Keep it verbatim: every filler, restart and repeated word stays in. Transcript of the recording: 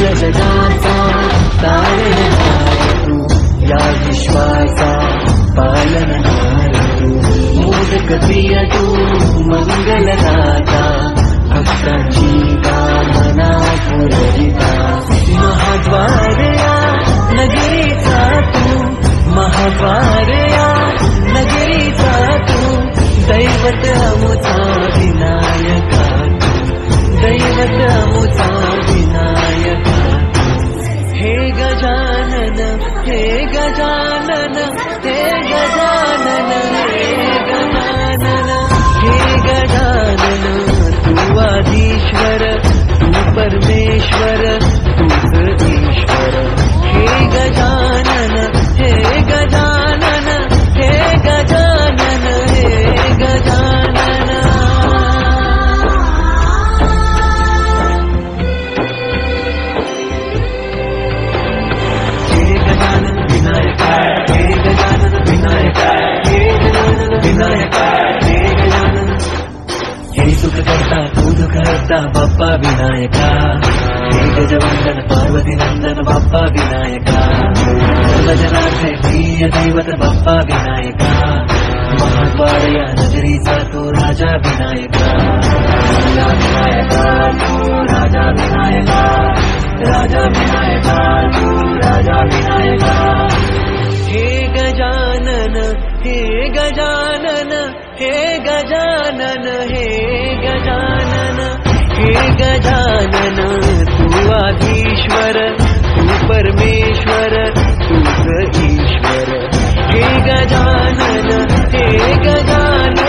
सगळं जगाचा तारणहार तू, या विश्वाचा पालनहार तू, मोदक प्रिय तू मंगलदाता, भक्तांची कामना पुरविता, महाद्वार या नगरीचा तू, महाद्वार या नगरीचा तू, दैवत अमुचा विनायका तू, दैवत अमुचा विनायका तू, हे गजानन हे गजानन हे गजानन हे गजानन हे गजानन, तू आधीश्वर तू परमेश्वर तूच ईश्वर, हे गजानन हे गजानन हे गजानन हे गजानन. हे गजानन विनायका हे गजानन विनायका हे गजानन विनायका हे गजानन, हे सुख करता तू दुःख हरता बाप्पा विनायका, हे गजवंदन पार्वती नंदन बाप्पा विनायका, सर्वजनार्थे प्रिय दैवत बाप्पा विनायका, महाद्वार या नगरीचा तू राजा विनायका, राजा विनायका तू राजा विनायका, राजा विनायका तू राजा विनायका, हे गजानन हे गजानन हे गजानन हे गजानन हे गजानन, तू आधीश्वर तू परमेश्वर तूच ईश्वर, हे गजानन हे गजानन